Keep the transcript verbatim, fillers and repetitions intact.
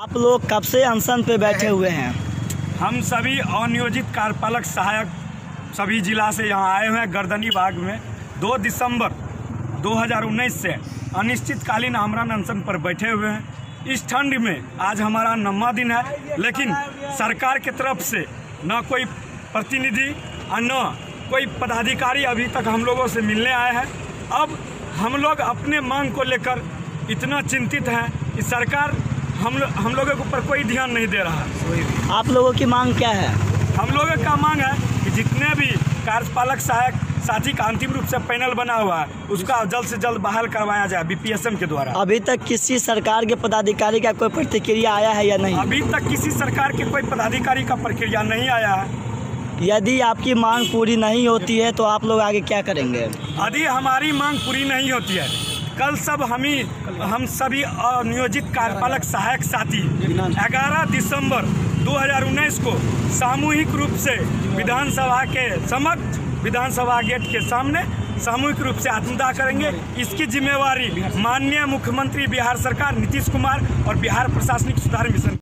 आप लोग कब से अनशन पे बैठे हुए हैं? हम सभी अनियोजित कार्यपालक सहायक सभी जिला से यहाँ आए हुए हैं। गर्दनी बाग में दो दिसंबर दो हज़ार उन्नीस से अनिश्चितकालीन आमरण अनशन पर बैठे हुए हैं। इस ठंड में आज हमारा नौवां दिन है, लेकिन सरकार की तरफ से न कोई प्रतिनिधि और न कोई पदाधिकारी अभी तक हम लोगों से मिलने आए हैं। अब हम लोग अपने मांग को लेकर इतना चिंतित हैं कि सरकार हम लो, हम लोगों के ऊपर कोई ध्यान नहीं दे रहा है। आप लोगों की मांग क्या है? हम लोगों का मांग है कि जितने भी कार्यपालक सहायक साथी का अंतिम रूप से पैनल बना हुआ है उसका जल्द से जल्द बहाल करवाया जाए बीपीएसएम के द्वारा। अभी तक किसी सरकार के पदाधिकारी का कोई प्रतिक्रिया आया है या नहीं? अभी तक किसी सरकार के कोई पदाधिकारी का प्रक्रिया नहीं आया है। यदि आपकी मांग पूरी नहीं होती है तो आप लोग आगे क्या करेंगे? यदि हमारी मांग पूरी नहीं होती है, कल सब हम ही हम सभी नियोजित कार्यपालक सहायक साथी ग्यारह दिसंबर दो हज़ार उन्नीस को सामूहिक रूप से विधानसभा के समक्ष विधानसभा गेट के सामने सामूहिक रूप से आत्मदाह करेंगे। इसकी जिम्मेवारी माननीय मुख्यमंत्री बिहार सरकार नीतीश कुमार और बिहार प्रशासनिक सुधार मिशन